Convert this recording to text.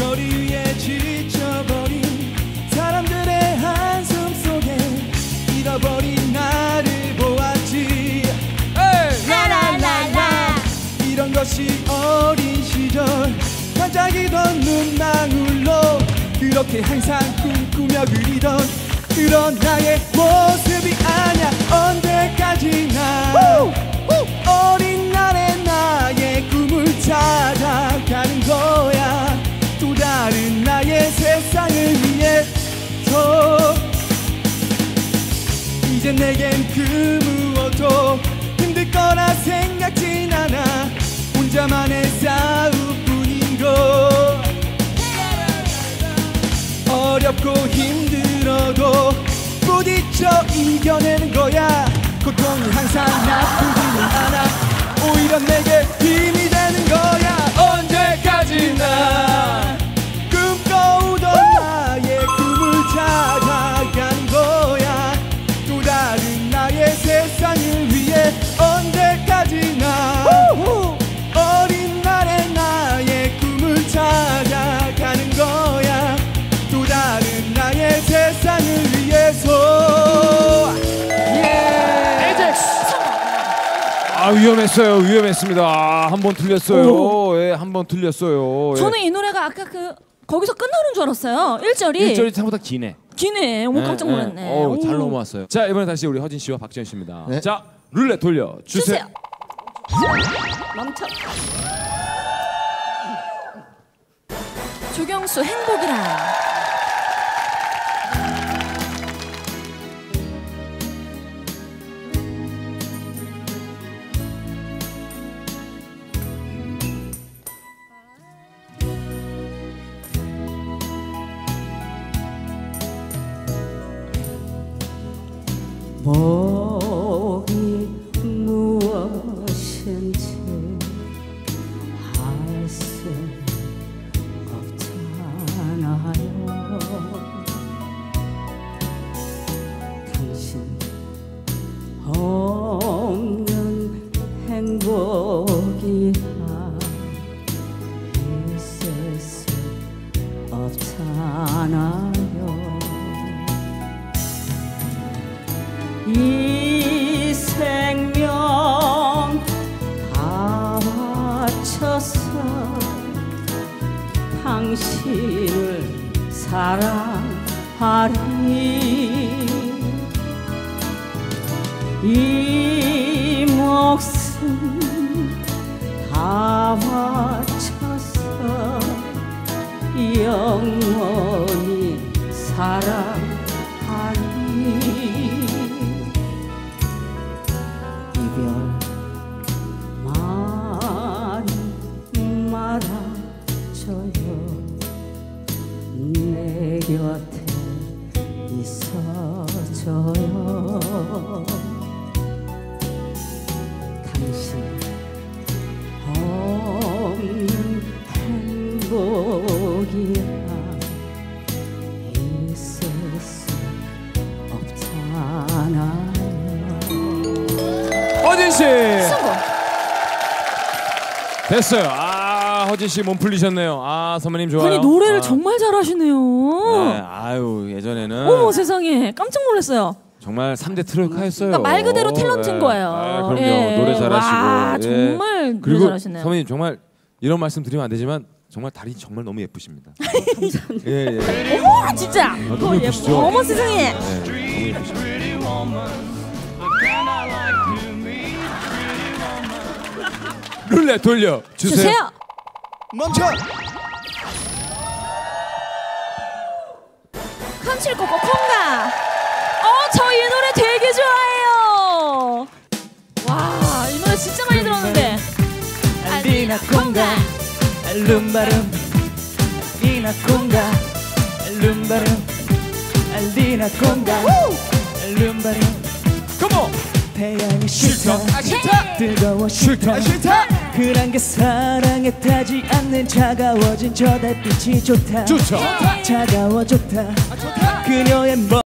머리 위에 지쳐버린 사람들의 한숨 속에 잃어버린 나를 보았지. 라라라라. 이런 것이 어린 시절 반짝이던 눈망울로 그렇게 항상 꿈꾸며 그리던 그런 나의 모습이 아냐. 언제까지나 어린 날의 나의 꿈을 찾아가는 거야. 또 다른 나의 세상을 위해서. 이제 내겐 그 무엇도 힘들 거라 생각진 않아. 혼자만의 싸움뿐인 것. 어렵고 힘들어도 부딪혀 이겨내는 거야. 고통이 항상 나쁘지는 않아. 오히려 내게 힘이 되는 거야. 언제까지나 꿈꿔오던 나의 꿈을 찾아가는 거야. 또 다른 나의 세상을 위해. 언제까지나 어린 날의 나의 꿈을 찾아가는 거야. 또 다른 나의 세상을 위해서. 아, 위험했어요. 위험했습니다. 한 번 틀렸어요. 예, 한 번 틀렸어요. 저는 이 노래가 아까 거기서 끝나는 줄 알았어요. 1절이 생각보다 기네. 어머, 깜짝 놀랐네. 잘 넘어왔어요. 자, 이번에 다시 우리 허진 씨와 박지현 씨입니다. 네. 자, 룰렛 돌려 주세요. 멈춰. 조경수 행복이라. 복이 무엇인지 알 수 없잖아요. 당신 없는 행복이라 있을 수 없잖아요. 이 생명 다 바쳐서 당신을 사랑하리. 이 목숨 다 바쳐서 영원히 사랑하리. 이별 많이 말아줘요. 내 곁에 있어줘요. 당신 없는 행복이야 있을 수 없잖아요. 허진 씨 성공. 됐어요. 아, 허진 씨 몸 풀리셨네요. 아, 선배님 좋아요. 아니 노래를 정말 잘하시네요. 네, 아유, 예전에는 어머 세상에 깜짝 놀랐어요. 정말 3대 트로이카였어요. 그러니까 말 그대로 탤런트인 거예요. 아, 그럼요. 예. 노래 잘하시고. 와, 정말 노래 그리고 잘하시네요. 선배님 정말 이런 말씀 드리면 안 되지만 정말 다리 정말 너무 예쁘십니다. 감사합니다. 예. 어머 진짜. 너무 예쁘시죠? 어머 세상에. 네, 너무 예쁘십니다. 룰렛 돌려 주세요. 멈춰. 칸칠코코 콩가. 저 이 노래 되게 좋아해요. 와, 이 노래 진짜 많이 들었는데. 알리나 콩가 알룸바룸 알리나 콩가 알룸바룸 알리나 콩가 알룸바룸 컴온. 태양이 싫다 뜨거워 싫다 그런 게 사랑에 타지 않는 차가워진 저 달빛이 좋다. 차가워 좋다 그녀의